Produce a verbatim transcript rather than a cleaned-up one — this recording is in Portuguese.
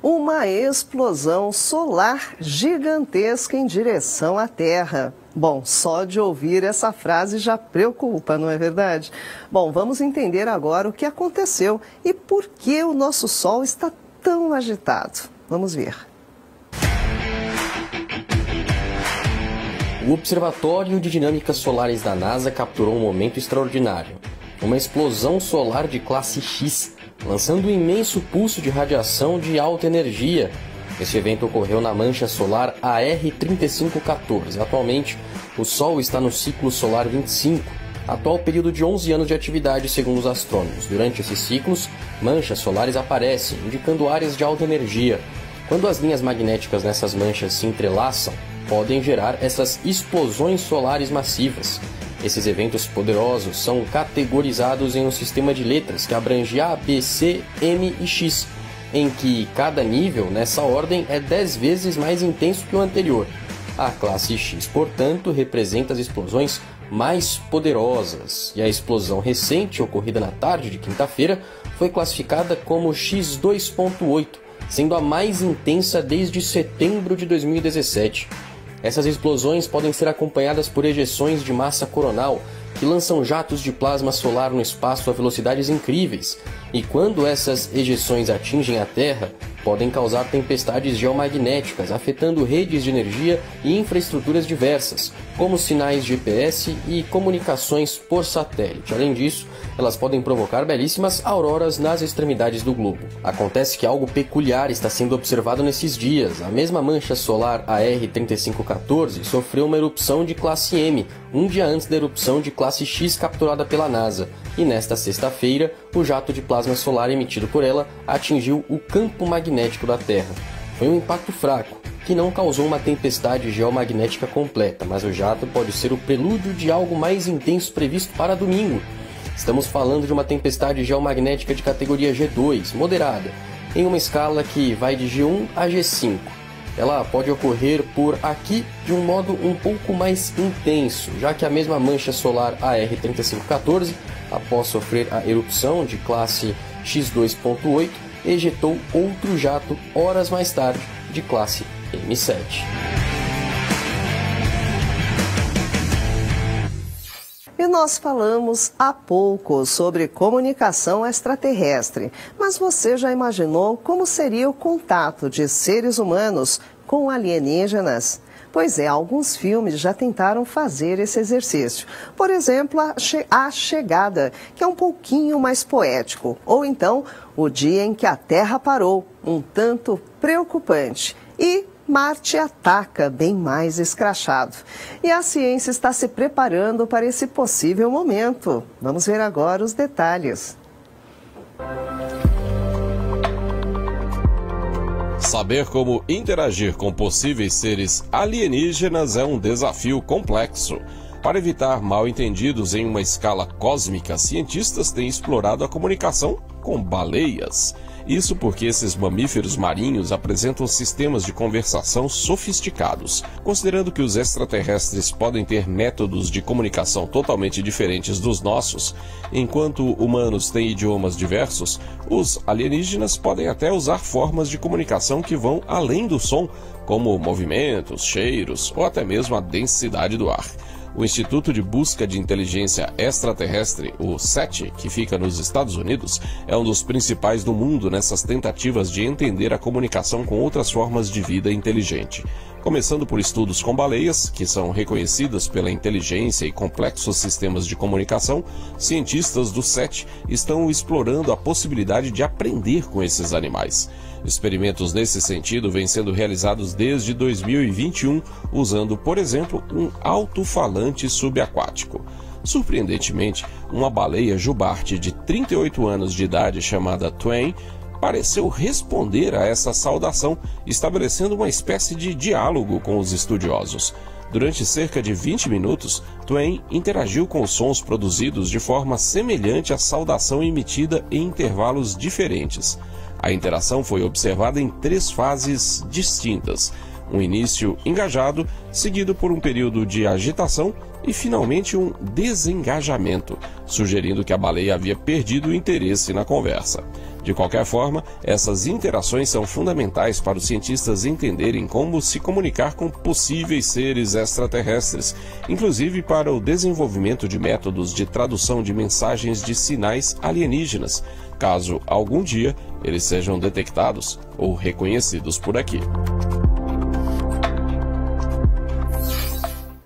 Uma explosão solar gigantesca em direção à Terra. Bom, só de ouvir essa frase já preocupa, não é verdade? Bom, vamos entender agora o que aconteceu e por que o nosso Sol está tão agitado. Vamos ver. O Observatório de Dinâmicas Solares da NASA capturou um momento extraordinário. Uma explosão solar de classe X, lançando um imenso pulso de radiação de alta energia. Esse evento ocorreu na mancha solar A R trinta e cinco quatorze. Atualmente, o Sol está no ciclo solar vinte e cinco, atual período de onze anos de atividade segundo os astrônomos. Durante esses ciclos, manchas solares aparecem, indicando áreas de alta energia. Quando as linhas magnéticas nessas manchas se entrelaçam, podem gerar essas explosões solares massivas. Esses eventos poderosos são categorizados em um sistema de letras que abrange A, B, C, M e X, em que cada nível, nessa ordem, é dez vezes mais intenso que o anterior. A classe X, portanto, representa as explosões mais poderosas, e a explosão recente, ocorrida na tarde de quinta-feira, foi classificada como X dois ponto oito, sendo a mais intensa desde setembro de dois mil e dezessete. Essas explosões podem ser acompanhadas por ejeções de massa coronal, que lançam jatos de plasma solar no espaço a velocidades incríveis, e quando essas ejeções atingem a Terra, podem causar tempestades geomagnéticas, afetando redes de energia e infraestruturas diversas, como sinais G P S e comunicações por satélite. Além disso, elas podem provocar belíssimas auroras nas extremidades do globo. Acontece que algo peculiar está sendo observado nesses dias. A mesma mancha solar A R trinta e cinco quatorze sofreu uma erupção de classe M, um dia antes da erupção de classe X capturada pela NASA, e nesta sexta-feira, o jato de plasma solar emitido por ela atingiu o campo magnético da Terra. Foi um impacto fraco, que não causou uma tempestade geomagnética completa, mas o jato pode ser o prelúdio de algo mais intenso previsto para domingo. Estamos falando de uma tempestade geomagnética de categoria G dois, moderada, em uma escala que vai de G um a G cinco. Ela pode ocorrer por aqui de um modo um pouco mais intenso, já que a mesma mancha solar A R trinta e cinco quatorze, após sofrer a erupção de classe X dois ponto oito, ejetou outro jato horas mais tarde, de classe M sete. E nós falamos há pouco sobre comunicação extraterrestre, mas você já imaginou como seria o contato de seres humanos com alienígenas? Pois é, alguns filmes já tentaram fazer esse exercício. Por exemplo, a, che a Chegada, que é um pouquinho mais poético. Ou então, O Dia em que a Terra Parou, um tanto preocupante. E Marte Ataca, bem mais escrachado. E a ciência está se preparando para esse possível momento. Vamos ver agora os detalhes. Saber como interagir com possíveis seres alienígenas é um desafio complexo. Para evitar mal-entendidos em uma escala cósmica, cientistas têm explorado a comunicação com baleias. Isso porque esses mamíferos marinhos apresentam sistemas de conversação sofisticados. Considerando que os extraterrestres podem ter métodos de comunicação totalmente diferentes dos nossos, enquanto humanos têm idiomas diversos, os alienígenas podem até usar formas de comunicação que vão além do som, como movimentos, cheiros ou até mesmo a densidade do ar. O Instituto de Busca de Inteligência Extraterrestre, o SETI, que fica nos Estados Unidos, é um dos principais do mundo nessas tentativas de entender a comunicação com outras formas de vida inteligente. Começando por estudos com baleias, que são reconhecidas pela inteligência e complexos sistemas de comunicação, cientistas do SETI estão explorando a possibilidade de aprender com esses animais. Experimentos nesse sentido vêm sendo realizados desde dois mil e vinte e um, usando, por exemplo, um alto-falante subaquático. Surpreendentemente, uma baleia jubarte de trinta e oito anos de idade chamada Twain pareceu responder a essa saudação, estabelecendo uma espécie de diálogo com os estudiosos. Durante cerca de vinte minutos, Twain interagiu com os sons produzidos de forma semelhante à saudação emitida em intervalos diferentes. A interação foi observada em três fases distintas: um início engajado, seguido por um período de agitação e, finalmente, um desengajamento, sugerindo que a baleia havia perdido o interesse na conversa. De qualquer forma, essas interações são fundamentais para os cientistas entenderem como se comunicar com possíveis seres extraterrestres, inclusive para o desenvolvimento de métodos de tradução de mensagens de sinais alienígenas, caso algum dia eles sejam detectados ou reconhecidos por aqui.